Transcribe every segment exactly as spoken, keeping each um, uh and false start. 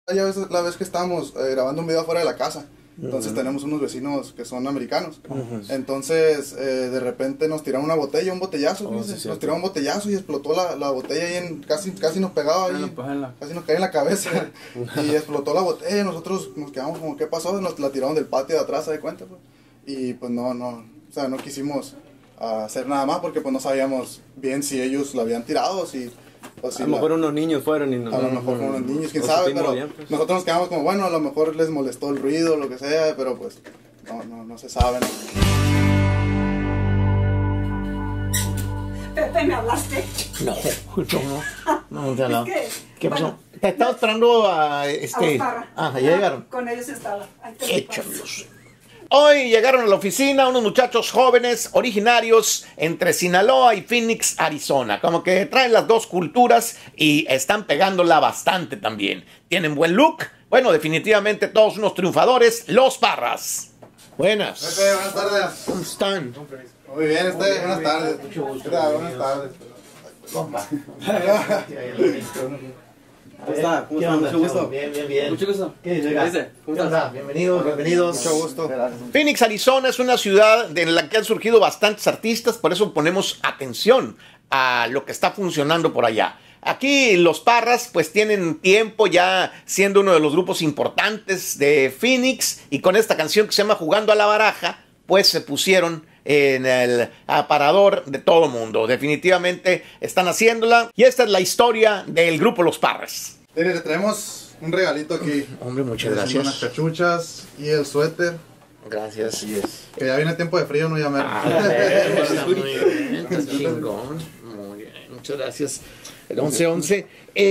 Ya ves la vez que estábamos eh, grabando un video afuera de la casa. Entonces uh-huh. tenemos unos vecinos que son americanos. Uh-huh. Entonces eh, de repente nos tiraron una botella, un botellazo. Oh, sí, nos tiraron un botellazo y explotó la, la botella ahí en, casi, casi nos pegaba ahí, casi nos caía en la cabeza. Y explotó la botella. Nosotros nos quedamos como, ¿qué pasó? Nos la tiraron del patio de atrás, ¿se da cuenta? Pues? Y pues no, no, o sea, no quisimos uh, hacer nada más porque pues no sabíamos bien si ellos la habían tirado o si... O si a lo mejor la, unos niños fueron y no, a lo mejor fueron unos niños, quién sabe, pero bien, pues. Nosotros nos quedamos como, bueno, a lo mejor les molestó el ruido, lo que sea, pero pues no, no, no se sabe, ¿no? Pepe, ¿me hablaste? No, no, no, no te hablaba. ¿Qué? ¿Qué pasó? Bueno, te estaba esperando a este... A ah, ya llegaron. Con ellos estaba. Échalos. Hoy llegaron a la oficina unos muchachos jóvenes originarios entre Sinaloa y Phoenix, Arizona. Como que traen las dos culturas y están pegándola bastante también. Tienen buen look. Bueno, definitivamente todos unos triunfadores. Los Parras. Buenas. Pepe, buenas tardes. ¿Cómo están? Muy bien, este, buenas tardes. Mucho gusto. Buenas tardes. Compa. ¿Cómo está? ¿Cómo está? Mucho gusto. Bien, bien, bien. Mucho gusto. ¿Qué dice? ¿Qué dice? ¿Cómo estás? Bienvenidos, bienvenidos. Mucho gusto. Phoenix, Arizona es una ciudad en la que han surgido bastantes artistas, por eso ponemos atención a lo que está funcionando por allá. Aquí los Parras pues tienen tiempo ya siendo uno de los grupos importantes de Phoenix y con esta canción que se llama Jugando a la Baraja pues se pusieron en el aparador de todo el mundo. Definitivamente están haciéndola y esta es la historia del grupo Los Parras. Mire, le traemos un regalito aquí. Hombre, muchas gracias. Unas cachuchas y el suéter. Gracias. Yes. Que ya viene tiempo de frío, no llamé. Ah, está muy bien, está chingón. Muy bien, muchas gracias. El once once.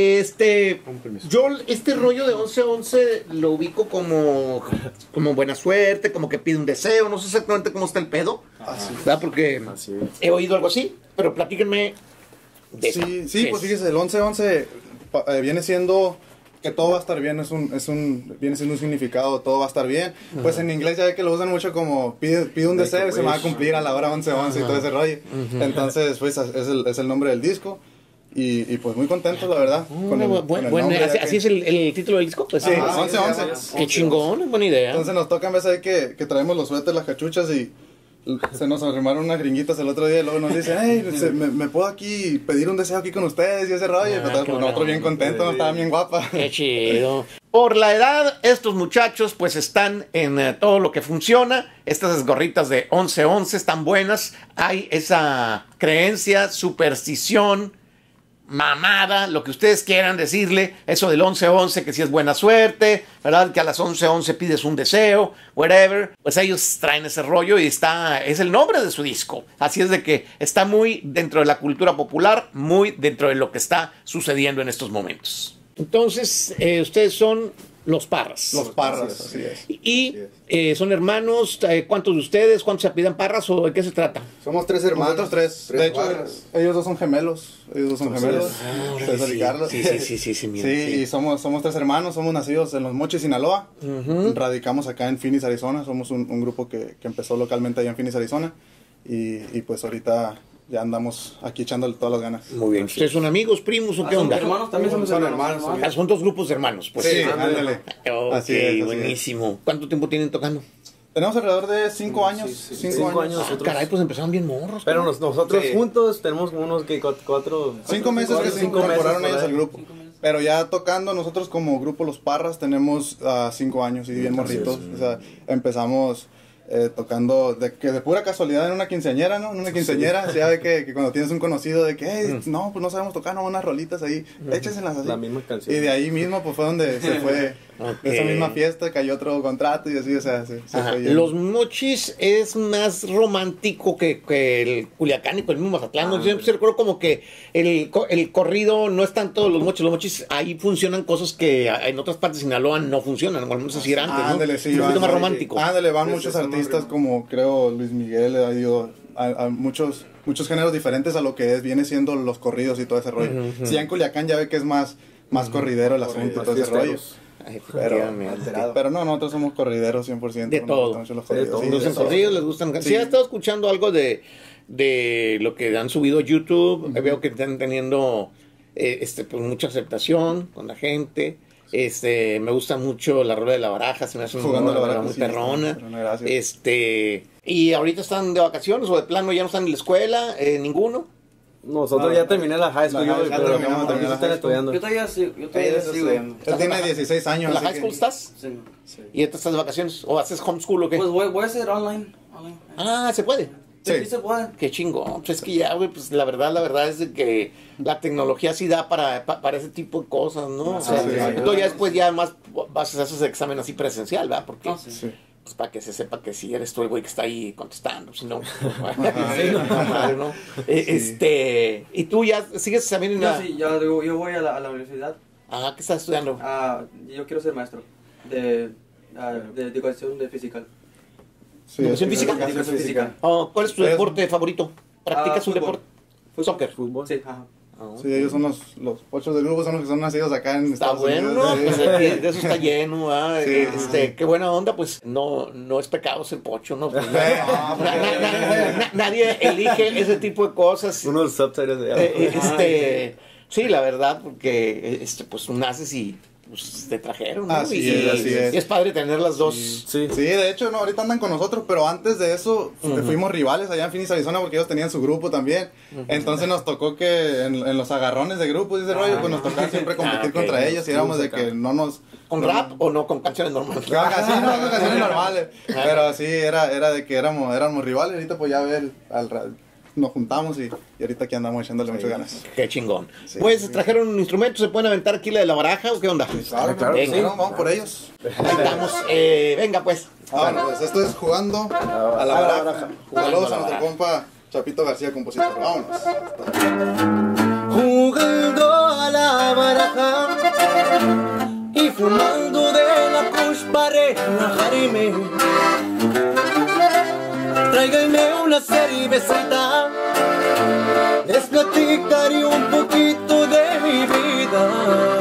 Este, yo este rollo de once once lo ubico como, como buena suerte, como que pide un deseo, no sé exactamente cómo está el pedo, así ¿verdad? Porque así he oído algo así, pero platíquenme de Sí, eso. sí, pues fíjese, el once once eh, viene siendo que todo va a estar bien, es un, es un, viene siendo un significado, todo va a estar bien. Uh-huh. Pues en inglés ya ve que lo usan mucho como pide, pide un deseo y se va a cumplir a la hora once once uh-huh. y todo ese rollo. Uh-huh. Entonces, pues es el, es el nombre del disco. Y, y pues muy contentos, la verdad. Uh, con el, buen, con el buen, así, que... ¿Así es el, el título del disco? Pues sí, ah, once once. Qué chingón, es buena idea. Entonces nos toca en vez de que, que traemos los suéteres, las cachuchas y se nos arrimaron unas gringuitas el otro día y luego nos dicen, hey, se, me, me puedo aquí pedir un deseo aquí con ustedes y ese rollo. Ah, y pues nosotros bien contentos, nos estaban bien guapas. Qué chido. Por la edad, estos muchachos pues están en uh, todo lo que funciona. Estas gorritas de once once están buenas. Hay esa creencia, superstición, mamada, lo que ustedes quieran decirle, eso del once once, que si es buena suerte, ¿verdad? Que a las once once pides un deseo, whatever. Pues ellos traen ese rollo y está, es el nombre de su disco. Así es de que está muy dentro de la cultura popular, muy dentro de lo que está sucediendo en estos momentos. Entonces, eh, ustedes son Los Parras. Los Parras, así es. Y así es. Eh, son hermanos, eh, ¿cuántos de ustedes? ¿Cuántos se apellidan Parras o de qué se trata? Somos tres hermanos. Nosotros tres. tres de hecho, Parras. Ellos dos son gemelos. Ellos dos son gemelos. Ah, César sí. y Carlos. Sí, sí, sí, sí, sí, mira, sí, sí. Y somos, somos tres hermanos, somos nacidos en Los Mochis, Sinaloa. Uh-huh. Radicamos acá en Phoenix, Arizona. Somos un, un grupo que, que empezó localmente allá en Phoenix, Arizona. Y, y pues ahorita ya andamos aquí echándole todas las ganas. Muy bien. ¿Ustedes son amigos, primos o ah, qué onda? Hermanos, también somos son hermanos. hermanos. Ah, son dos grupos de hermanos. Pues. Sí, ándale. Ok, así es, así buenísimo. Es. ¿Cuánto tiempo tienen tocando? Tenemos alrededor de cinco años. Sí, sí, cinco, cinco años. años ah, caray, pues empezaron bien morros. Pero nos, nosotros sí. juntos tenemos unos que cuatro... Cinco meses cuatro, que se cinco incorporaron meses, ellos al grupo. Pero ya tocando nosotros como grupo Los Parras tenemos uh, cinco años y bien morritos. Sí, sí. O sea, empezamos... Eh, tocando, de, que de pura casualidad en una quinceañera, ¿no? En una quinceañera, sí. Ya ve que, que cuando tienes un conocido de que, hey, mm. no, pues no sabemos tocar, no, unas rolitas ahí, mm. échesenlas así. La misma canción. Y de ahí mismo, pues fue donde se fue, okay. De esa misma fiesta cayó otro contrato y así, o sea, se, se fue. Los Mochis es más romántico que, que el Culiacán y con el mismo Mazatlán. Ah, yo siempre recuerdo como que el, el corrido no es tanto los Mochis, los Mochis ahí funcionan cosas que en otras partes de Sinaloa no funcionan, o al menos así era antes, ¿no? Ándale, sí, es un poquito van, más romántico. Ándale, van muchos artistas como creo Luis Miguel ha ido a, a muchos muchos géneros diferentes a lo que es viene siendo los corridos y todo ese rollo. Uh-huh. Si en Culiacán ya ve que es más más uh-huh. corridero el asunto y todo ese rollo. Ay, pero, pero no, nosotros somos corrideros cien por ciento. De todo. Los corridos. Sí, los corridos les gustan. Sí, sí he estado escuchando algo de, de lo que han subido a YouTube. Uh-huh. Veo que están teniendo eh, este, pues, mucha aceptación con la gente. Este, me gusta mucho la rola de la baraja, se me hace Jugando una la baraja, muy sí, perrona. perrona, gracias. Este, y ahorita están de vacaciones o de plano ya no están en la escuela, eh, ninguno. Nosotros No, ya terminé la high school, la yo, high- ya pero terminamos, no, terminé la están high estudiando. Yo todavía sí, yo todavía Él, sigo viendo. él tiene dieciséis años. ¿En la así high que- school estás? Sí. ¿Y ahorita estás de vacaciones? ¿O haces homeschool o qué? Pues voy, voy a hacer online. online. Ah, ¿se puede? Sí, Sí. sí se puede. Qué chingón. Pues es que ya, güey, pues la verdad, la verdad es de que la tecnología sí da para, pa- para ese tipo de cosas, ¿no? O sea, sí, y sí. tú ya después ya más vas a hacer ese examen así presencial, ¿verdad? Porque, Ah, sí. Sí. pues para que se sepa que sí eres tú el güey que está ahí contestando, si no, Ajá. sí, no, está mal, ¿no? Eh, Sí. Este, y tú ya sigues también en Yo la... sí, ya, yo, yo voy a la, a la universidad. Ah, ¿qué estás estudiando? Ah, yo quiero ser maestro de, ah, de educación de física. Sí, ¿Educación es- física? educación Educación física. Oh, ¿cuál es tu Es- deporte favorito? ¿Practicas Ah, un fútbol. deporte? Soccer. Fútbol. Sí, ajá. Ah, Sí, ellos son los, los ocho del grupo, son los que son nacidos acá en Está Estados bueno, Unidos. ¿no? Sí. Pues aquí de eso está lleno, ¿ah? Sí, este, sí. qué buena onda, pues no, no es pecado ser pocho, ¿no? Pues, No, na- porque- na- na- na- nadie elige ese tipo de cosas. Uno de los subtitles de Eh, eh, este, sí, la verdad, porque este, pues naces y pues, te trajeron, ¿no? Así y, es, así es. y es padre tener las dos. Sí. Sí, de hecho, no, ahorita andan con nosotros, pero antes de eso Ujú. fuimos rivales allá en Phoenix, Arizona, porque ellos tenían su grupo también. Entonces nos tocó que en, en los agarrones de grupo, dice rollo, pues nos tocaba siempre competir Ah, ok. contra ellos y éramos de acá. que no nos... ¿Con no- rap o no? ¿Con canciones normales? Así, no, no, canciones normales. Pero sí, era, era de que éramos, éramos rivales. Ahorita pues ya ver, al, ra- nos juntamos y, y ahorita aquí andamos echándole muchas ganas. Qué chingón. Sí, pues sí. trajeron un instrumento, ¿se pueden aventar aquí la de la baraja o qué onda? Claro, claro, pues, sí. bueno, vamos por ellos. Ahí estamos. Eh, venga, pues. Ah, bueno, pues esto es jugando a la baraja. Saludos a nuestro compa Chapito García, compositor. Vámonos. Jugando a la baraja y fumando de la kush pareja Jarime. Tráiganme una cervecita, les platicaré un poquito de mi vida.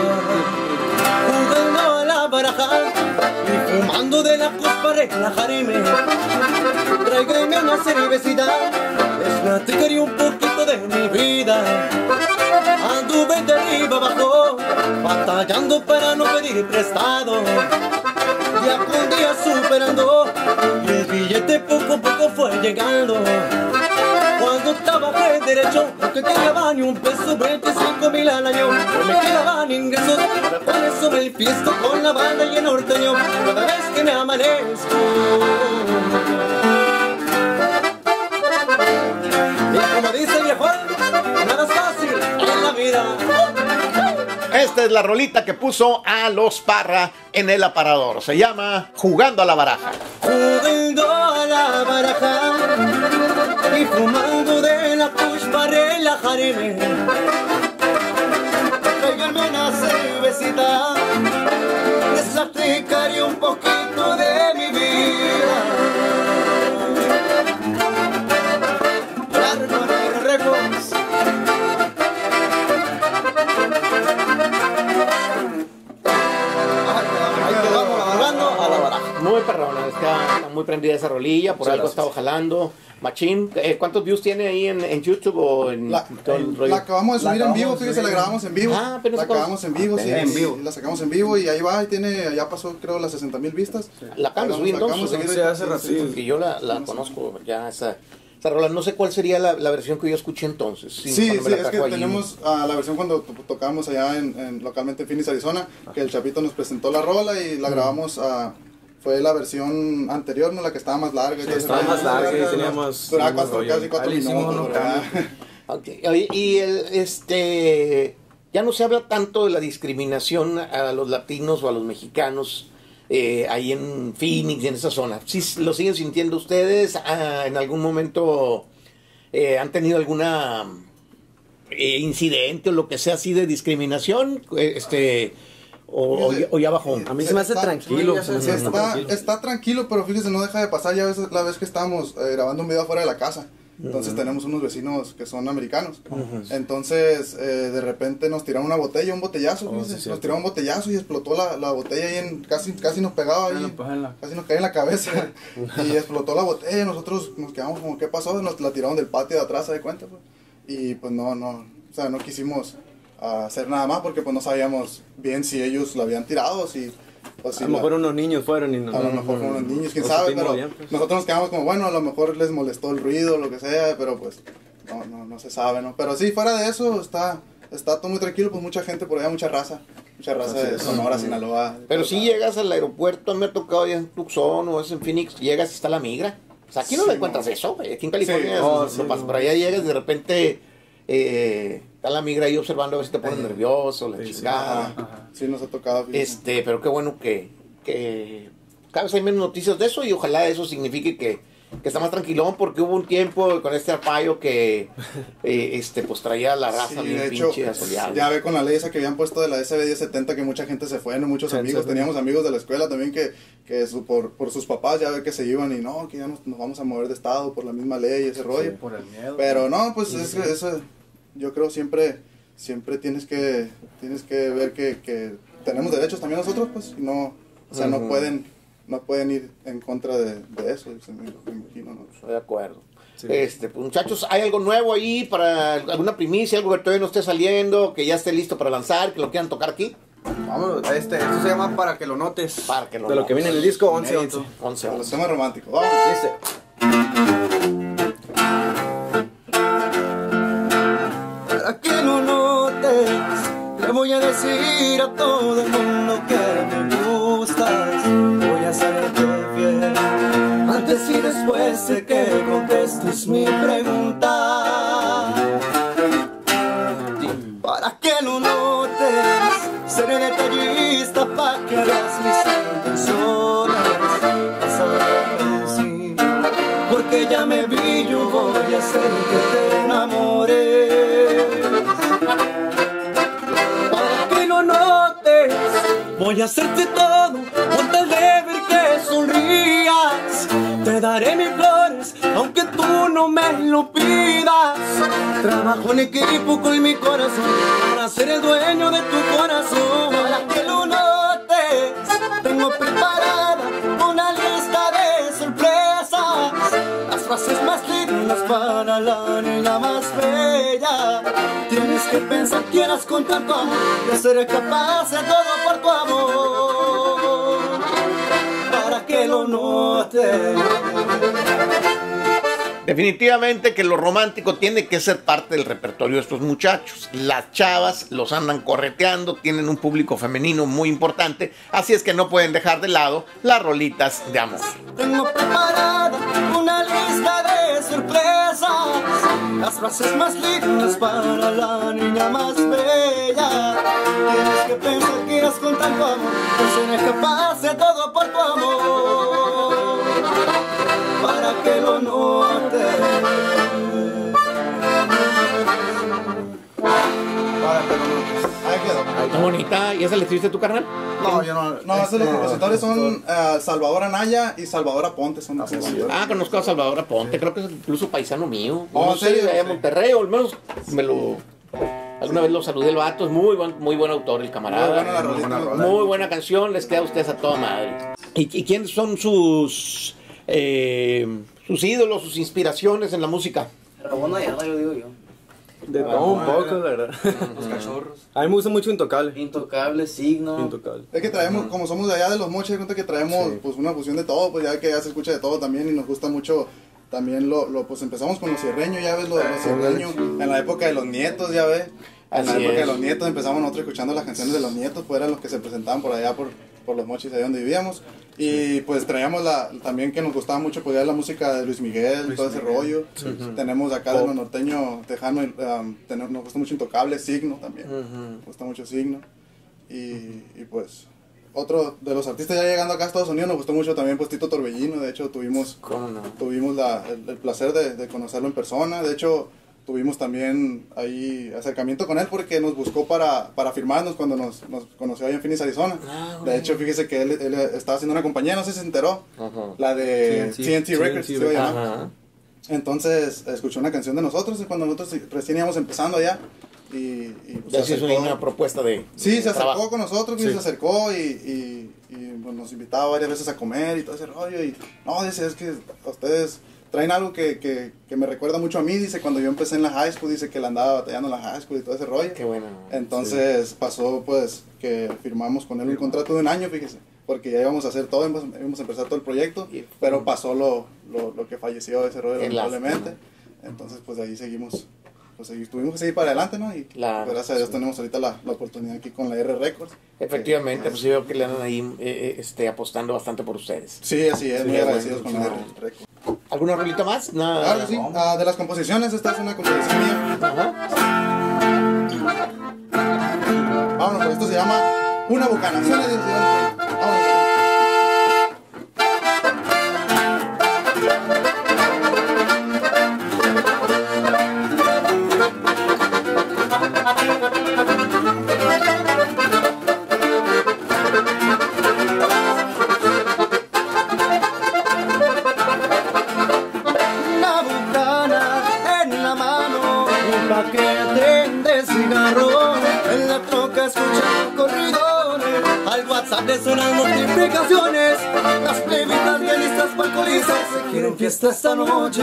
Jugando a la baraja y fumando de la kush pareja Jarime. Tráiganme una cervecita, les platicaré un poquito de mi vida. Anduve de arriba abajo, batallando para no pedir prestado. Día con día superando, y el billete poco a poco fue llegando. Cuando trabajé derecho, aunque ganaba ni un peso, veinticinco mil al año, no me quedaban ingresos. Por eso me fiesto con la banda y el norteño, cada vez que me amanezco. Y como dice el viejo, nada es fácil en la vida. Esta es la rolita que puso a los Parra en el aparador. Se llama Jugando a la baraja. Jugando a la baraja y fumando de la push para relajarme. Tráiganme una cervecita, les platicaré un poquito de mi vida. Largo negro Records. Ahí quedamos jugando a la baraja. Muy perrona, está, está muy prendida esa rolilla, por Muchas algo ha gracias. estado jalando. Machín, eh, ¿cuántos views tiene ahí en, en YouTube o en La, todo el rollo? la acabamos de La subir en acabamos vivo, de fíjese, la subir. grabamos en vivo. Ah, apenas la acabamos. acabamos en vivo, sí, En sí, vivo. la sacamos en vivo y ahí va, y tiene, ya pasó creo las sesenta mil vistas. La acabamos de Ahí subir vamos, entonces. acabamos de Sí, subir, hace sí, ratito. sí, Porque yo la, la conozco ya, esa, esa rola. No sé cuál sería la, la versión que yo escuché entonces. Sí, sí, cuando me la es que trajo allí. tenemos ah, la versión cuando to- tocamos allá en, en- localmente en Phoenix, Arizona, que el Chapito nos presentó la rola y la grabamos, ah, fue la versión anterior, no la que estaba más larga. y todo ese estaba rollo. más larga y Duraba tenía más- Duraba más cuatro, rollo. casi cuatro Ahí le hicimos minutos. unos ¿verdad? Ok, oye, y el, este, ya no se habla tanto de la discriminación a los latinos o a los mexicanos eh, ahí en Phoenix y en esa zona. ¿Sí lo siguen sintiendo ustedes? Ah, ¿en algún momento eh, han tenido alguna eh, incidente o lo que sea así de discriminación? Eh, Este, o, o ya- o ya bajó. A mí se me hace Está- tranquilo. sí, se me Sí, hace está, tranquilo. está tranquilo, pero fíjese, no deja de pasar. Ya ves, la vez que estábamos eh, grabando un video afuera de la casa. Entonces tenemos unos vecinos que son americanos. Entonces eh, de repente nos tiraron una botella, un botellazo. Oh, fíjese, sí, nos cierto. tiraron un botellazo y explotó la, la botella ahí en, casi, casi nos pegaba ahí. Pues en la- Casi nos caía en la cabeza. Y explotó la botella. Nosotros nos quedamos como, ¿qué pasó? Nos la tiraron del patio de atrás, ¿se da cuenta? Pues? Y pues no, no, o sea, no quisimos a hacer nada más porque pues no sabíamos bien si ellos lo habían tirado o si... O si a lo mejor la, unos niños fueron y no... A lo mejor fueron unos niños, quién o sabe, supimos pero bien, pues. nosotros nos quedamos como, bueno, a lo mejor les molestó el ruido, lo que sea, pero pues no, no, no se sabe, ¿no? Pero sí, fuera de eso, está, está todo muy tranquilo, pues mucha gente por allá, mucha raza, mucha raza de Sonora, Sinaloa. Pero si llegas al aeropuerto, me ha tocado ya en Tucson o es en Phoenix, llegas y está la migra. O sea, aquí no Sí, le encuentras no. eso, güey. Aquí en California Sí, no, oh, sí, no pasa. no. Por allá llegas y de repente eh, está la migra ahí observando a ver si te pones nervioso, la Sí, sí. chingada. Ajá, ajá. Sí, nos ha tocado. fíjate. Este, pero qué bueno que, que cada vez hay menos noticias de eso y ojalá eso signifique que, que está más tranquilón porque hubo un tiempo con este arpaio que eh, este, pues traía la raza Sí, bien de hecho, pinche asoleada. ya ve con la ley esa que habían puesto de la S B diez setenta que mucha gente se fue, ¿no? Muchos Sí, amigos, sí. teníamos amigos de la escuela también que, que su, por, por sus papás ya ve que se iban y no, que ya nos, nos vamos a mover de estado por la misma ley y ese rollo. Por el miedo. Pero no, pues es que eso, yo creo siempre, siempre tienes que, tienes que ver que, que tenemos derechos también nosotros, pues, y no, o sea, no Ujú. pueden, no pueden ir en contra de, de eso, se me, me imagino, ¿no? Estoy de acuerdo. Sí. Este, pues, muchachos, ¿hay algo nuevo ahí para alguna primicia, algo que todavía no esté saliendo, que ya esté listo para lanzar, que lo quieran tocar aquí? Vamos, este, esto se llama Para que lo notes. Para que lo De lo que viene en el disco, once once. once, Los once. temas románticos, vamos. Dice... Para que lo notes, le voy a decir a todo el mundo que me gustas. Voy a serte fiel antes y después de que contestes mi pregunta. Para que lo notes, seré detallista para que veas mis intenciones. Vas a verme sí, porque ya me vi, yo voy a hacer que te enamores. Para que lo notes, voy a hacerte todo con tal de ver que sonrías. Te daré mis flores, aunque tú no me lo pidas. Trabajo en equipo con mi corazón para ser el dueño de tu corazón. Para que lo notes, tengo preparada una lista de sorpresas. Las frases más lindas para la niña más bella. Tienes que pensar, quieras con tanto amor, yo seré capaz de todo por tu amor. Para que lo notes. Definitivamente que lo romántico tiene que ser parte del repertorio de estos muchachos. Las chavas los andan correteando, tienen un público femenino muy importante, así es que no pueden dejar de lado las rolitas de amor. Tengo preparada una lista de sorpresas. Las frases más lindas para la niña más bella. Tienes que pensar que eres con tanto amor, yo seré capaz de todo por tu amor. Para que lo notes. Para que lo notes. Ahí quedó. Está bonita. ¿Y esa le escribiste tu carnal? No, yo no. No, este, los compositores son eh, Salvador Anaya y Salvador Aponte. Son los compositores. Ah, conozco a Salvador Aponte, creo que es incluso paisano mío. Oh, No ¿en sé, serio? de allá en Sí. Monterrey, o al menos me lo... Alguna vez lo saludé, el vato, es muy buen, muy buen autor, el Muy camarada. buena la rolita, buena muy rola. buena. Muy buena canción, les queda a ustedes a toda madre. ¿Y, y quiénes son sus eh, sus ídolos, sus inspiraciones en la música? Ramón Ayala, yo digo yo. De todo un poco, la verdad. Los cachorros. A mí me gusta mucho Intocable. Intocable, Signo. Intocable. Es que traemos, como somos de allá de los mochis, de cuenta que traemos Sí. pues una fusión de todo, pues ya que ya se escucha de todo también y nos gusta mucho también lo, lo pues empezamos con los cierreños, ya ves, los, los cierreños, en la época de los nietos, ya ves, en la Así época es. de los nietos empezamos nosotros escuchando las canciones de los nietos, pues eran los que se presentaban por allá por, por los mochis, ahí donde vivíamos, y pues traíamos la, también que nos gustaba mucho pues ya la música de Luis Miguel, todo ese rollo, tenemos acá de lo norteño, tejano, um, tenemos, nos gusta mucho Intocable, Signo también, nos gusta mucho Signo, y, y pues... Otro de los artistas ya llegando acá a Estados Unidos, nos gustó mucho también pues Tito Torbellino, de hecho tuvimos, ¿Cómo no? tuvimos la, el, el placer de, de conocerlo en persona, de hecho tuvimos también ahí acercamiento con él porque nos buscó para, para firmarnos cuando nos, nos conoció ahí en Phoenix, Arizona. Ah, De hecho, fíjese que él, él estaba haciendo una compañía, no sé si se enteró, Ajá. la de T N T, T N T Records, T N T se iba a llamar. Ajá. Entonces escuchó una canción de nosotros y cuando nosotros recién íbamos empezando allá y, y pues, Ya se sí es acercó. una propuesta de Sí, de se acercó trabajo. con nosotros, y Sí. se acercó y, y, y, pues, nos invitaba varias veces a comer y todo ese rollo. Y no, dice, es que a ustedes traen algo que, que, que me recuerda mucho a mí, dice, cuando yo empecé en la high school, dice que la andaba batallando en la high school y todo ese rollo. Qué bueno. Entonces sí. pasó pues que firmamos con él un contrato de un año, fíjese, porque ya íbamos a hacer todo, íbamos, íbamos a empezar todo el proyecto, pero pasó lo, lo, lo que falleció ese rollo lamentablemente. Entonces pues de ahí seguimos, pues ahí tuvimos que seguir para adelante, ¿no? Y claro, pues, gracias a Dios tenemos ahorita la, la oportunidad aquí con la R Records. Efectivamente, que, pues yo veo que le andan ahí eh, este, apostando bastante por ustedes. Sí, así es, sí, muy agradecidos bueno, con la no. R Records. ¿Alguna rolita más? No. Claro que sí, uh, de las composiciones, esta es una composición mía. Ajá. Vámonos, pues esto se llama Una Bucana. Suena, Dios, vámonos. Suenan notificaciones, las plebitas bien listas para alcoholizar. Se quieren fiesta esta noche.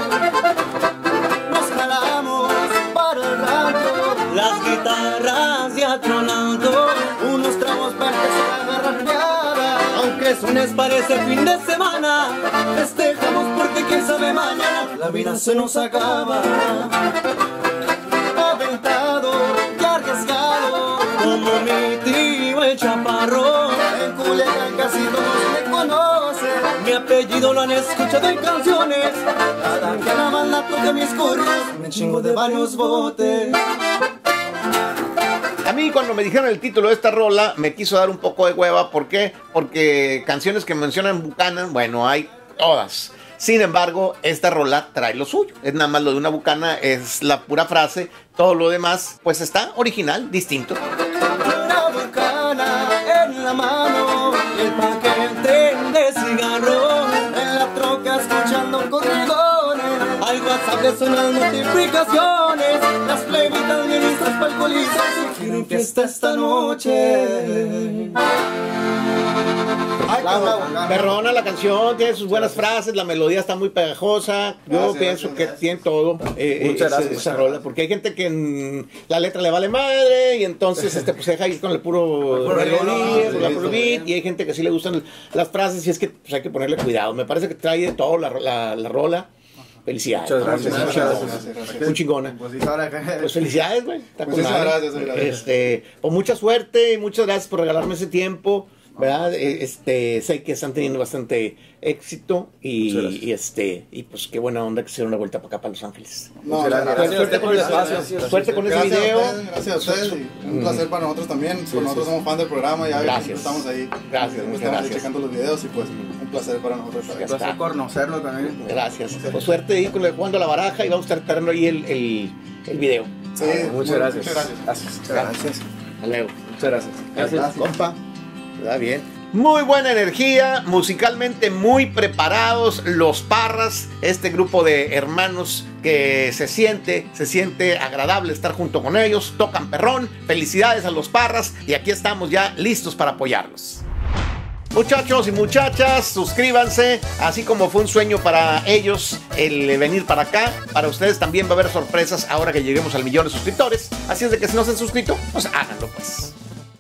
Nos jalamos para el rato, las guitarras ya tronando, unos tragos para empezar a agarrar piada. Aunque eso les parece fin de semana, festejamos porque quién sabe mañana la vida se nos acaba. Aventado y arriesgado como mi tío el chaparro. En Culiacán casi todos me conocen, mi apellido lo han escuchado en canciones. Cada que la banda toca mis curros, me chingo de varios botes. A mí cuando me dijeron el título de esta rola me quiso dar un poco de hueva. ¿Por qué? Porque canciones que mencionan Buchanan, bueno, hay todas. Sin embargo, esta rola trae lo suyo. Es nada más lo de una bucana, es la pura frase. Todo lo demás, pues está original, distinto. Una bucana en la mano, el paquete de cigarro, en la troca escuchando corridones, al WhatsApp le suenan notificaciones, las plebitas bien listas para alcoholizar, se quieren fiesta esta noche. Ay, la Perrona la canción, tiene sus buenas frases, la melodía está muy pegajosa. Yo Gracias, pienso gracias, que gracias. tiene todo eh, Muchas esa, gracias, esa muchas rola, porque hay gente que mm, la letra le vale madre y entonces este, pues, se deja ir con el puro puro melodía, ritmo, con la sí, puro sí. beat, y hay gente que sí le gustan las frases y es que pues, hay que ponerle cuidado. Me parece que trae de todo la, la, la rola. Felicidades. Muchas gracias, Muchas muchas gracias, gracias. gracias, gracias. Muy chingona. Pues sí, ahora que... Pues felicidades, güey. Está con Muchísimas madre. gracias, gracias. Este, pues mucha suerte y muchas gracias por regalarme ese tiempo, ¿verdad? Este, sé que están teniendo bastante éxito y, Muchas gracias. y este, y pues qué buena onda que se dieron una vuelta para acá para Los Ángeles. No, Muchas gracias, gracias. Suerte con el espacio, Gracias. suerte con ese Gracias video. a ustedes, gracias a ustedes y un placer para nosotros también. Sí, Pues nosotros sí. somos fan del programa, ya Gracias. siempre estamos ahí. Gracias, siempre muchas estamos ahí gracias. checando los videos y pues un placer para nosotros. Ya Un está. placer conocerlo también. Gracias. Pues suerte ahí con el jugando a la baraja y vamos a estar esperando ahí el, el, el video. Sí, Muchas muy- gracias. Muchas gracias. Gracias. Gracias. Hasta luego. Muchas gracias. Gracias, compa. Está bien. Muy buena energía, musicalmente muy preparados los Parras, este grupo de hermanos que se siente, se siente agradable estar junto con ellos, tocan perrón, felicidades a los Parras y aquí estamos ya listos para apoyarlos. Muchachos y muchachas, suscríbanse, así como fue un sueño para ellos el venir para acá, para ustedes también va a haber sorpresas ahora que lleguemos al millón de suscriptores, así es de que si no se han suscrito, pues háganlo pues.